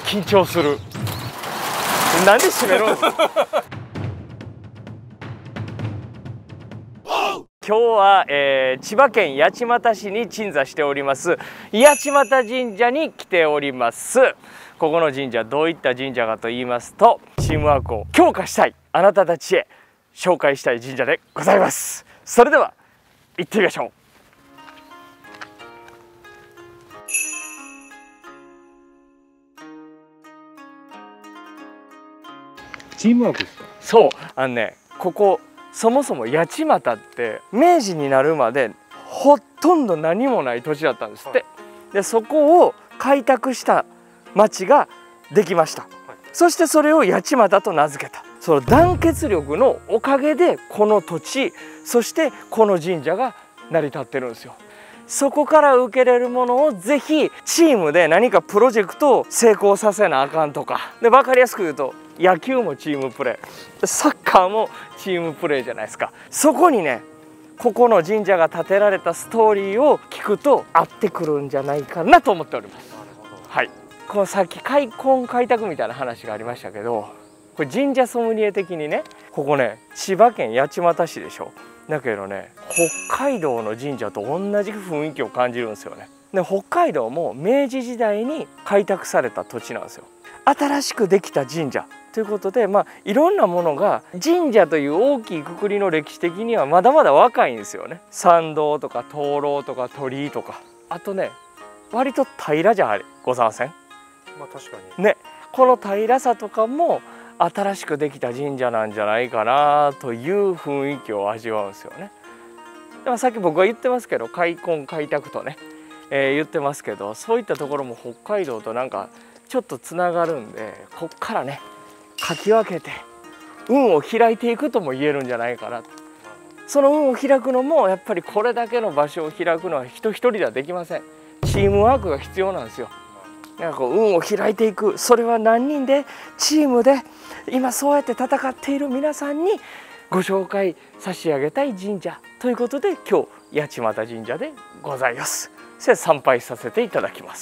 緊張する。なんで閉めるんですか。今日は、千葉県八街市に鎮座しております八街神社に来ております。ここの神社、どういった神社かと言いますと、チームワークを強化したいあなたたちへ紹介したい神社でございます。それでは行ってみましょう。 チームワークですか。 そう、ここそもそも八街って明治になるまでほとんど何もない土地だったんですって。でそこを開拓した町ができました。そしてそれを八街と名付けた。その団結力のおかげでこの土地、そしてこの神社が成り立ってるんですよ。そこから受けれるものをぜひチームで何かプロジェクトを成功させなあかんとかで、分かりやすく言うと野球もチームプレー、サッカーもチームプレーじゃないですか。そこにね、ここの神社が建てられたストーリーを聞くと合ってくるんじゃないかなと思っております。はい、このさっき開墾開拓みたいな話がありましたけど、これ神社ソムリエ的にね、ここね千葉県八街市でしょ。だけどね、北海道の神社と同じ雰囲気を感じるんですよね。で北海道も明治時代に開拓された土地なんですよ。新しくできた神社ということで、いろんなものが、神社という大きいくくりの歴史的にはまだまだ若いんですよね。参道とか灯籠とか鳥居とか、あとね割と平らじゃございません？ 確かにね、この平らさとかも新しくできた神社なんじゃないかなという雰囲気を味わうんですよね。でもさっき僕は言ってますけど、開墾開拓とね、言ってますけど、そういったところも北海道となんかちょっとつながるんで、こっからねかき分けて運を開いていくとも言えるんじゃないかなと。その運を開くのもやっぱりこれだけの場所を開くのは人一人ではできません。チームワークが必要なんですよ。なんかこう運を開いていく、それは何人でチームで今そうやって戦っている皆さんにご紹介差し上げたい神社ということで、今日八街神社でございます。それで参拝させていただきます。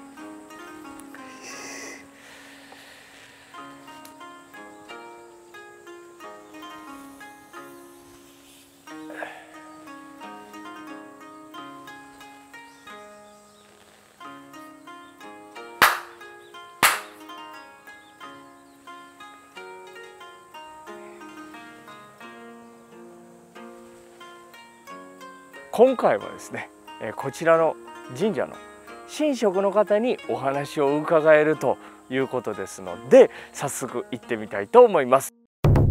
今回はですね、こちらの神社の神職の方にお話を伺えるということですので、早速行ってみたいと思います。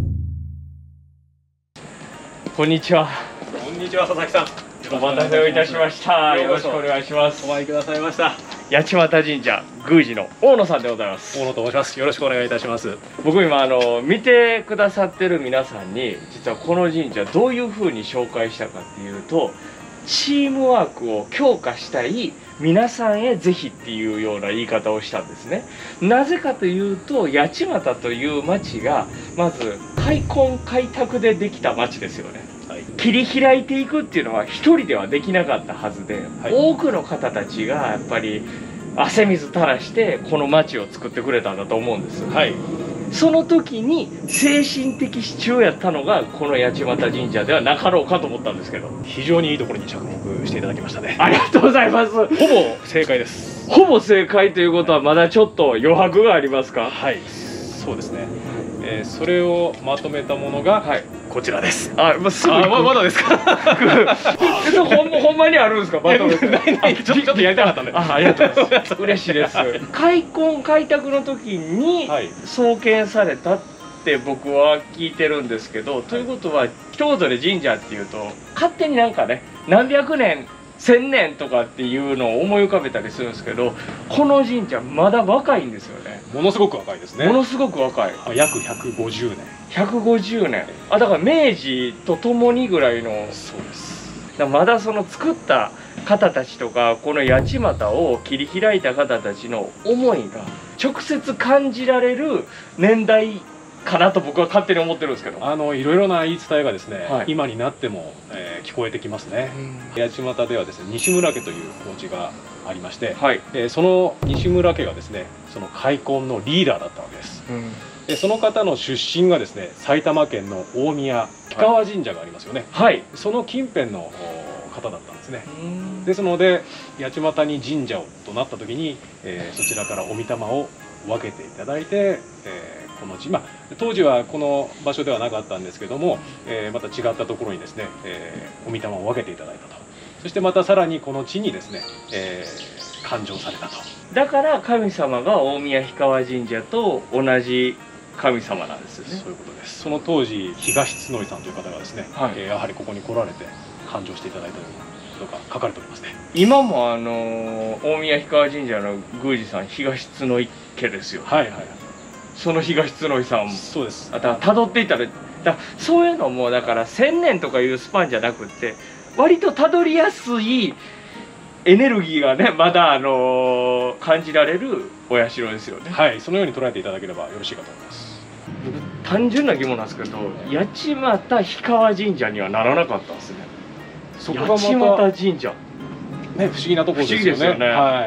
こんにちは。 こんにちは、佐々木さん。 お待たせをいたしました。よろしくお願いします。 お参りくださいました。 八街神社宮司の大野さんでございます。 大野と申します。よろしくお願いいたします。 僕今見てくださってる皆さんに、実はこの神社どういうふうに紹介したかっていうと、チームワークを強化したい皆さんへぜひっていうような言い方をしたんですね。なぜかというと、八街という町がまず開墾開拓でできた町ですよね。切り開いていくっていうのは一人ではできなかったはずで、多くの方たちがやっぱり汗水垂らしてこの町を作ってくれたんだと思うんです。その時に精神的支柱やったのがこの八街神社ではなかろうかと思ったんですけど、 非常にいいところに着目していただきましたね。 ありがとうございます。 ほぼ正解です。 ほぼ正解ということはまだちょっと余白がありますか？ はい、そうですね。それをまとめたものがこちらです。 まだですか？ほんまにあるんですか？まとめて。 ちょっとやりたかったんで。 ありがとうございます。嬉しいです。開墾開拓の時に創建されたって僕は聞いてるんですけど、ということは一言で神社っていうと勝手になんかね、何百年1000年とかっていうのを思い浮かべたりするんですけど、この神社まだ若いんですよね。 ものすごく若いですね。 ものすごく若い。 約150年。 150年。だから明治とともにぐらいの。 そうです。 まだその作った方たちとか、この八街を切り開いた方たちの思いが直接感じられる年代かなと僕は勝手に思ってるんですけど。 いろいろな言い伝えがですね、 はい、 今になっても、聞こえてきますね。八街ではですね、西村家というお家がありまして、はい、その西村家がですね、その開墾のリーダーだったわけです。でその方の出身がですね、埼玉県の大宮氷川神社がありますよね。はい、その近辺の方だったんですね。ですので八街に神社をとなった時に、そちらからお御霊を分けていただいて、この地、当時はこの場所ではなかったんですけども、また違ったところにですね、お御霊を分けていただいたと。そしてまたさらにこの地にですね、誕生されたと。だから神様が大宮氷川神社と同じ神様なんですよね。そういうことです。その当時東角さんという方がですね、はい、やはりここに来られて誕生していただいたようなことが書かれておりますね。今も大宮氷川神社の宮司さん東角家ですよ。はいはい。その東角さんもそうです。あと辿っていったらそういうのもだから1000年とかいうスパンじゃなくって割とたどりやすいエネルギーがねまだ感じられるお社ですよね。はい、そのように捉えていただければよろしいかと思います。僕単純な疑問なんですけど、八街氷川神社にはならなかったんですね。そこがまた八街神社ね、不思議なところですよね。はい。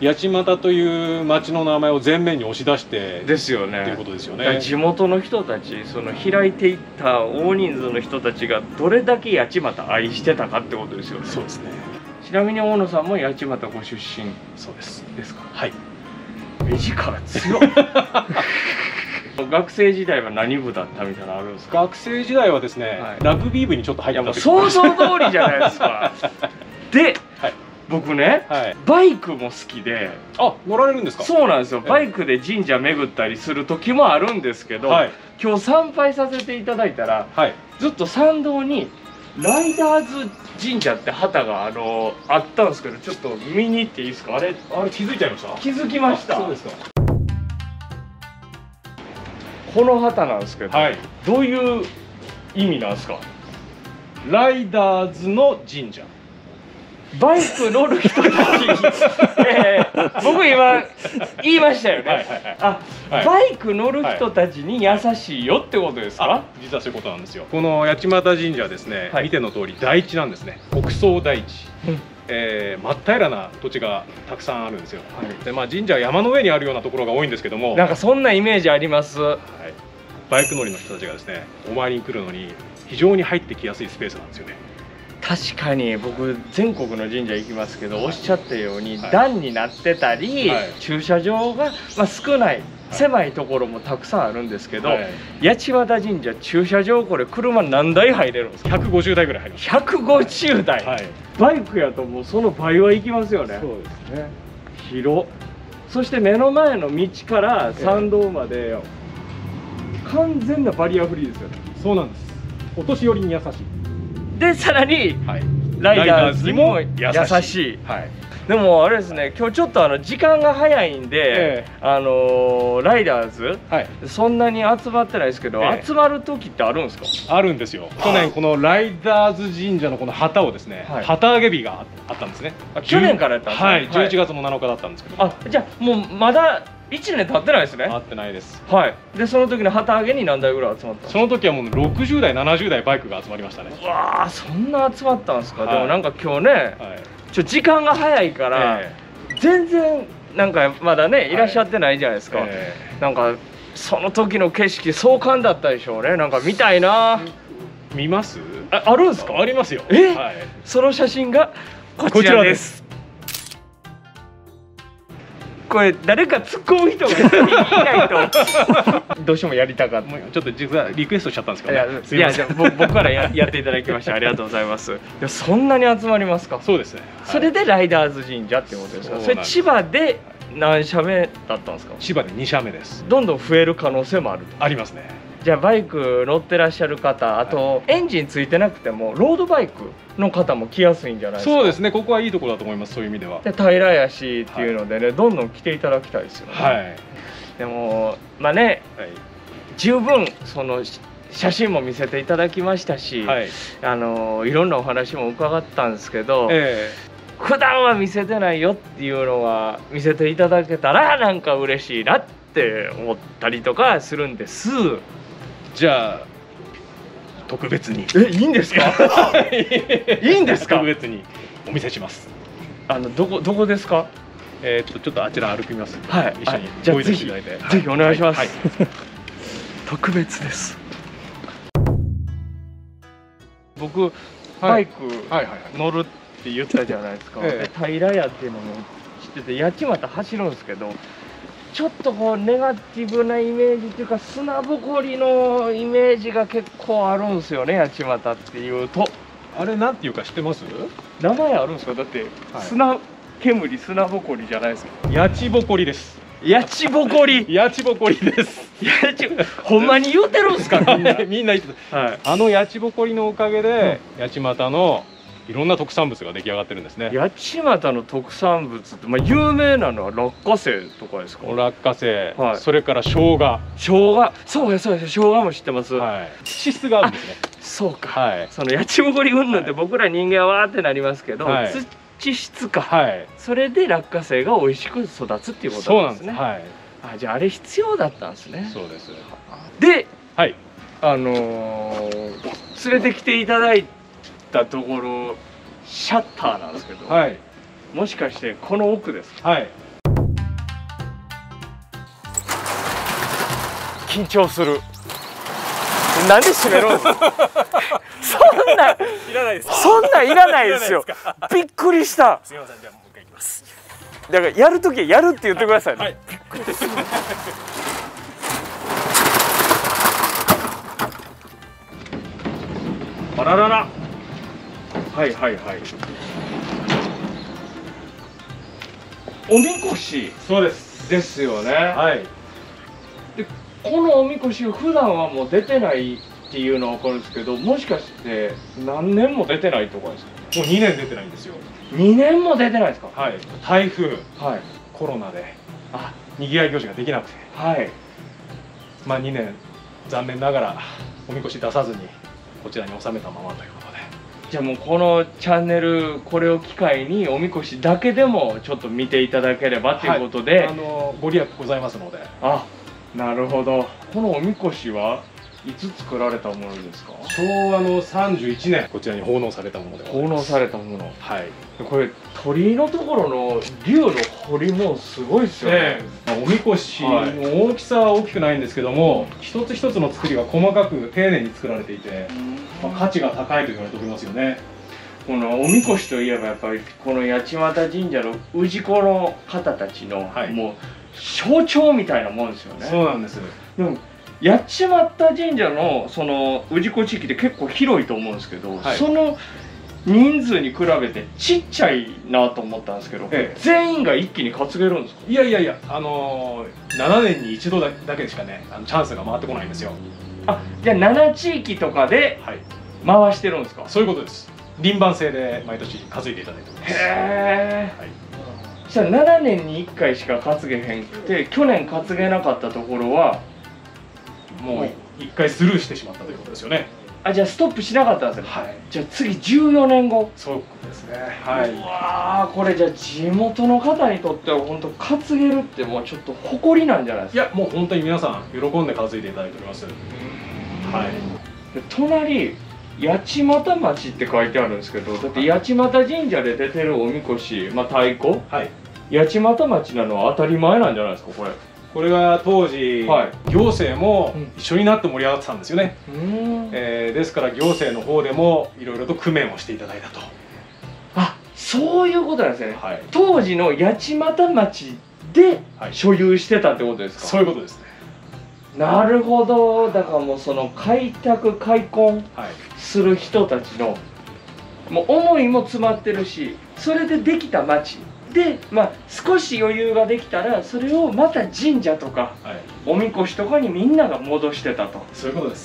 八街という町の名前を前面に押し出してですよね。ということですよね。地元の人たち、その開いていった大人数の人たちがどれだけ八街愛してたかってことですよね。そうですね。ちなみに大野さんも八街ご出身。そうです。ですか。はい。目力強い。学生時代は何部だったみたいなのあるんですか。学生時代はですね、はい、ラグビー部にちょっと入ってた。想像通りじゃないですか。で、はい、僕ね、はい、バイクも好きで。あ、乗られるんですか。そうなんですよ。バイクで神社巡ったりする時もあるんですけど、はい、今日参拝させていただいたら、はい、ずっと参道にライダーズ神社って旗があったんですけど、ちょっと見に行っていいですか。あれ気づいちゃいました。気づきました。そうですか。この旗なんですけど、はい、どういう意味なんですか。ライダーズの神社。バイク乗る人たち、僕今言いましたよね。バイク乗る人たちに優しいよってことですか。実はそういうことなんですよ。この八街神社はですね、見ての通り台地なんですね。北総台地。真っ平らな土地がたくさんあるんですよ。で、神社は山の上にあるようなところが多いんですけども、なんかそんなイメージあります。バイク乗りの人たちがですね、お参りに来るのに非常に入ってきやすいスペースなんですよね。確かに僕全国の神社行きますけど、おっしゃったように段になってたり、駐車場が少ない狭いところもたくさんあるんですけど、八街神社駐車場これ車何台入れるんですか。150台ぐらい入ります。150台、バイクやともうその倍は行きますよね。そうですね。広。そして目の前の道から参道まで完全なバリアフリーですよね。そうなんです。お年寄りに優しい。でさらに、ライダーズにも優しい。でもあれですね、今日ちょっと時間が早いんで、ライダーズ、そんなに集まってないですけど、集まる時ってあるんですか。あるんですよ。去年このライダーズ神社のこの旗をですね、旗揚げ日があったんですね。去年からやったんですか。はい、11月の7日だったんですけど。じゃあもうまだ1年経ってないですね。経ってないです。はい。でその時の旗揚げに何台ぐらい集まった。その時はもう60台70台バイクが集まりましたね。うわあ、そんな集まったんですか。でもなんか今日ね、時間が早いから、全然なんかまだねいらっしゃってないじゃないですか。なんかその時の景色壮観だったでしょうね。なんか見たいな。見ます？あるんですか？ありますよ。その写真がこちらです。これ誰か突っ込む人がいないとどうしてもやりたかった。ちょっと実はリクエストしちゃったんですけど、いや僕からやっていただきましてありがとうございます。そんなに集まりますか。そうですね。それでライダーズ神社ってことですか。それ千葉で何社目だったんですか。千葉で2社目です。どんどん増える可能性もある。ありますね。じゃあバイク乗ってらっしゃる方、あとエンジンついてなくてもロードバイクの方も来やすいんじゃないですか。そうですね。ここはいいところだと思います。そういう意味では。で平屋市っていうのでね、どんどん来ていただきたいですよね。はい。でもね、十分その写真も見せていただきましたし、いろんなお話も伺ったんですけど、 普段は見せてないよっていうのは見せていただけたらなんか嬉しいなって思ったりとかするんです。 じゃあ特別にいいんですか？いいんですか？ 特別にお見せします。 どこですか？ ちょっとあちら歩きます。 はい、 一緒にじゃあご一緒していただいて、 ぜひお願いします。 はい、 特別です。僕バイク乗るって言ったじゃないですか。平屋っていうのも知ってて八街走るんですけど、ちょっとこうネガティブなイメージっていうか砂ぼこりのイメージが結構あるんですよね、八街っていうと。 あれなんていうか知ってます？ 名前あるんですか？だって砂煙砂ぼこりじゃないですか。 八千ぼこりです。 八千ぼこり。 八千ぼこりです。 ほんまに言うてるんですか？ みんな言ってた。はい。八千ぼこりのおかげで八街のいろんな特産物が出来上がってるんですね。 八街の特産物って、有名なのは落花生とかですか？ 落花生、それから生姜。 そうや生姜も知ってます。 はい。脂質があるんですね。 そうか。はい。その八千ぼこり云々って僕ら人間はわーってなりますけど、土質か。はい。それで落花生が美味しく育つっていうことなんですね。そうなんです。はい。じゃああれ必要だったんですね。 そうです。 で、はい。連れてきていただいたところシャッターなんですけど、はい、もしかしてこの奥ですか？はい。緊張する。なんで閉めるんですか？そんなんいらないです。そんなんいらないですよ。びっくりした。すみません、じゃあもう一回いきます。だからやるときはやるって言ってくださいね。はい、びっくりです。あららら。はいはいはい。おみこし。そうです。ですよね。はい。で、このおみこし普段はもう出てないっていうのは分かるんですけど、もしかして何年も出てないとかですか？ もう2年出てないんですよ。 2年も出てないですか？ はい。台風、はい、コロナで、にぎわい行事ができなくて、はい。まあ2年残念ながらおみこし出さずにこちらに収めたままということで。 じゃあもうこのチャンネルこれを機会におみこしだけでもちょっと見ていただければということで、はい、 ご利益ございますので。 あ、なるほど。このおみこしはいつ作られたものですか？ 昭和の31年こちらに奉納されたものでございます。 奉納されたもの。はい。これ鳥居のところの龍の彫りもすごいですよね。 おみこしの大きさは大きくないんですけども、一つ一つの作りが細かく丁寧に作られていて、価値が高いと言われておりますよね。 このおみこしといえばやっぱりこの八街神社の氏子の方たちのもう象徴みたいなもんですよね。 そうなんです。 でも八街神社のその氏子地域って結構広いと思うんですけど、その人数に比べてちっちゃいなと思ったんですけど、全員が一気に担げるんですか？ いやいやいや、7年に一度だけでしかねチャンスが回ってこないんですよ。 あ、じゃあ7地域とかで回してるんですか？ そういうことです。輪番制で毎年担いでいただいております。へえ。そしたら7年に1回しか担げへんくて、去年担げなかったところはもう1回スルーしてしまったということですよね。 あ、じゃあストップしなかったんですよ。はい。じゃあ次14年後。 そうですね。はい。 うわー、これじゃあ地元の方にとっては本当担げるってもうちょっと誇りなんじゃないですか？ いや、もう本当に皆さん喜んで担いでいただいております。はい。 で隣八街町って書いてあるんですけど、だって八街神社で出てるおみこし、太鼓、はい、八街町なのは当たり前なんじゃないですか？ これが当時、はい、行政も一緒になって盛り上がってたんですよね。ですから行政の方でもいろいろと工面をしていただいたと。 あ、そういうことなんですね。はい、当時の八街町で所有してたってことですか？ そういうことですね。 なるほど。だからもうその開拓開墾する人たちのもう思いも詰まってるし、それでできた町で、少し余裕ができたらそれをまた神社とか、はい、おみこしとかにみんなが戻してたと。 そういうことです。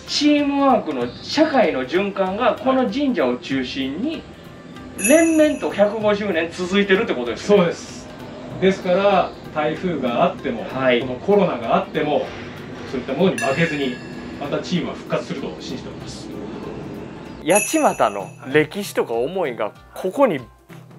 チームワークの社会の循環がこの神社を中心に連綿と150年続いてるってことですね。 そうです。ですから台風があっても、はい、このコロナがあってもそういったものに負けずにまたチームは復活すると信じております。 八街の歴史とか思いがここに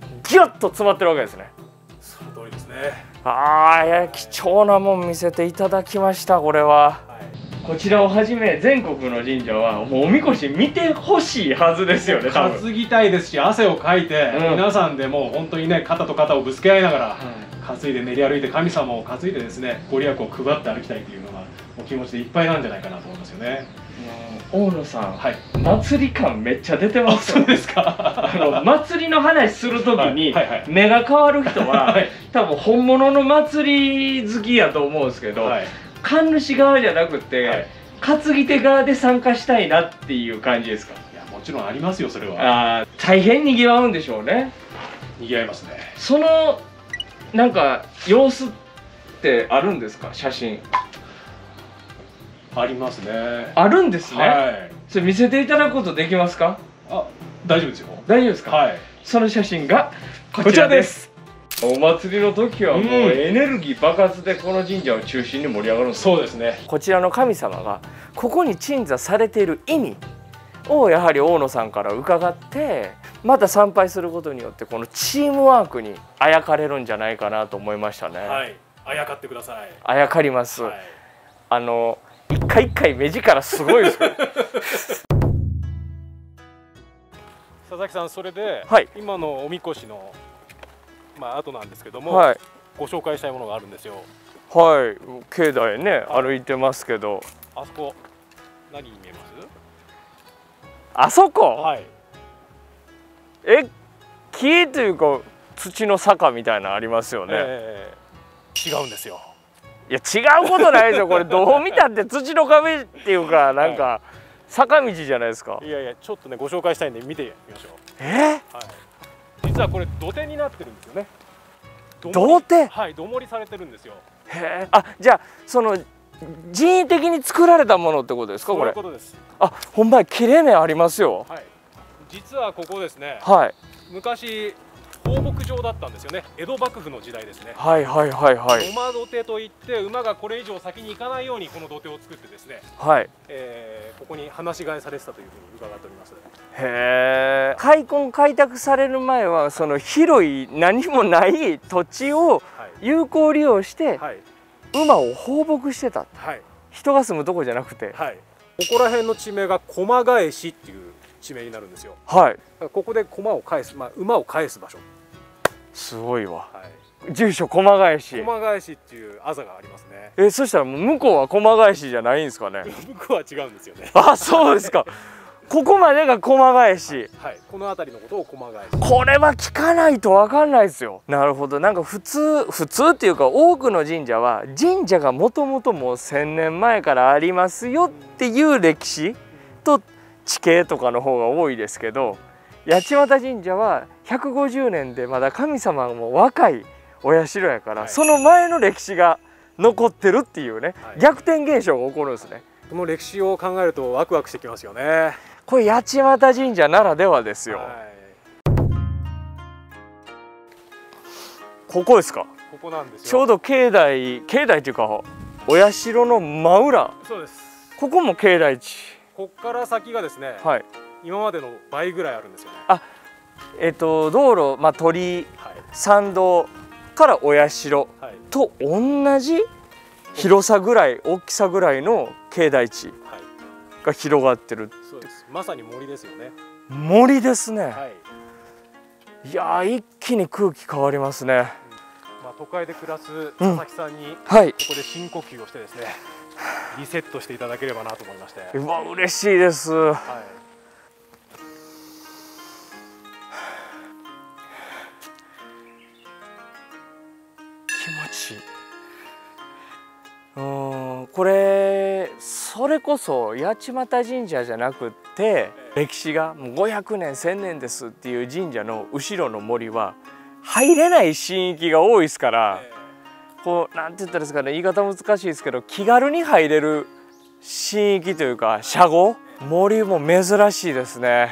ギュッと詰まってるわけですね。 その通りですね。 貴重なもん見せていただきました。これは、こちらをはじめ全国の神社はもうおみこし見てほしいはずですよね。多分担ぎたいですし、汗をかいて、皆さんでもう本当にね、肩と肩をぶつけ合いながら、担いで練り歩いて神様を担いでですね、ご利益を配って歩きたいというのがお気持ちでいっぱいなんじゃないかなと思いますよね。 大野さん、祭り感めっちゃ出てます。 そうですか。 祭りの話するときに目が変わる人は多分本物の祭り好きやと思うんですけど、神主側じゃなくて担ぎ手側で参加したいなっていう感じですか？ いや、もちろんありますよ、それは。 大変にぎわうんでしょうね。 にぎわいますね。 そのなんか様子ってあるんですか？写真ありますね。 あるんですね。それ見せていただくことできますか？ 大丈夫ですよ。 大丈夫ですか？その写真がこちらです。お祭りの時はもうエネルギー爆発でこの神社を中心に盛り上がるんです。 そうですね。 こちらの神様がここに鎮座されている意味をやはり大野さんから伺って、また参拝することによってこのチームワークにあやかれるんじゃないかなと思いましたね。 あやかってください。 あやかります。一回一回目力すごいですよ。 佐々木さん、それで、今のおみこしの後なんですけども、ご紹介したいものがあるんですよ。 境内ね、歩いてますけど、 あそこ何に見えます？ あそこ？木というか土の坂みたいなのありますよね。 違うんですよ。 いや、違うことないですよ。これどう見たって土の壁っていうか、なんか坂道じゃないですか。 いやいや、ちょっとね、ご紹介したいんで見てみましょう。実はこれ土手になってるんですよね。 土手？ 土盛りされてるんですよ。 じゃあその人為的に作られたものってことですか？これ。 そういうことです。 ほんまに切れ目ありますよ。 実はここですね。昔放牧場だったんですよね。江戸幕府の時代ですね。馬土手といって馬がこれ以上先に行かないようにこの土手を作ってですね。ここに放し飼いされてたというふうに伺っております。 開墾開拓される前はその広い何もない土地を有効利用して馬を放牧してた。人が住むとこじゃなくて。 ここら辺の地名が駒返しっていう地名になるんですよ。ここで馬を返す場所。すごいわ。住所駒返し。 駒返しっていうあざがありますね。 そしたらもう向こうは駒返しじゃないんですかね。 向こうは違うんですよね。 そうですか。ここまでが駒返し。 この辺りのことを駒返し。 これは聞かないと分かんないですよ。なるほど。なんか普通っていうか、多くの神社は神社がもともともう1000年前からありますよっていう歴史と地形とかの方が多いですけど、八街神社は150年でまだ神様も若いお社やから、その前の歴史が残ってるっていうね、逆転現象が起こるんですね。 この歴史を考えるとワクワクしてきますよね。 これ八街神社ならではですよ。ここですか？ ここなんですよ。 ちょうど境内というかお社の真裏。 そうです。 ここも境内地。 こっから先がですね、今までの倍ぐらいあるんですよね。 道路、鳥居、参道からお社と同じ広さぐらい、大きさぐらいの境内地が広がってる。 そうです。まさに森ですよね。 森ですね。いやー、一気に空気変わりますね。 都会で暮らす佐々木さんに、ここで深呼吸をしてですね、リセットしていただければなと思いまして。 嬉しいです。気持ちいい。これそれこそ八街神社じゃなくって歴史がもう500年1000年ですっていう神社の後ろの森は入れない神域が多いですから、こうなんて言ったらですかね、言い方難しいですけど、気軽に入れる神域というか社後森も珍しいですね。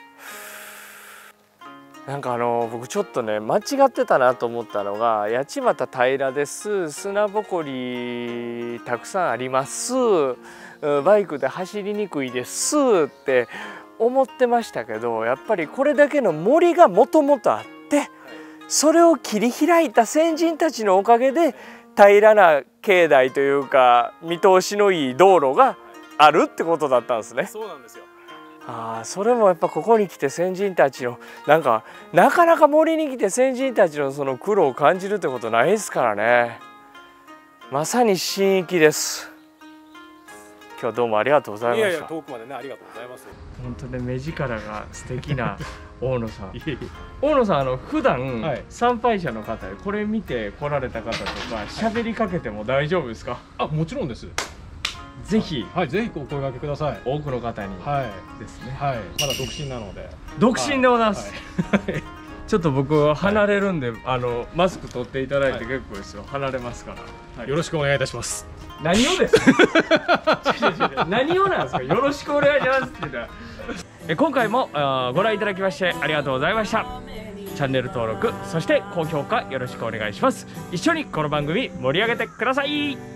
なんか僕ちょっとね間違ってたなと思ったのが、八街平です、砂ぼこりたくさんあります、バイクで走りにくいですって思ってましたけど、やっぱりこれだけの森がもともとあってそれを切り開いた先人たちのおかげで平らな境内というか見通しのいい道路があるってことだったんですね。 そうなんですよ。 それもやっぱここに来て先人たちのなかなか森に来て先人たちのその苦労を感じるってことないですからね。まさに神域です。今日はどうもありがとうございました。 いやいや、遠くまでね、ありがとうございます。 本当ね、目力が素敵な大野さん。大野さん、普段、参拝者の方でこれ見て来られた方とか喋りかけても大丈夫ですか？ もちろんです。 ぜひ、 ぜひお声掛けください。 多くの方にですね。 まだ独身なので。 独身でございます。ちょっと僕離れるんで、マスク取っていただいて結構ですよ。離れますから。 よろしくお願いいたします。 何をですか？何をなんですか？よろしくお願いしますって言ったら。今回もご覧いただきましてありがとうございました。チャンネル登録、そして高評価よろしくお願いします。一緒にこの番組盛り上げてください。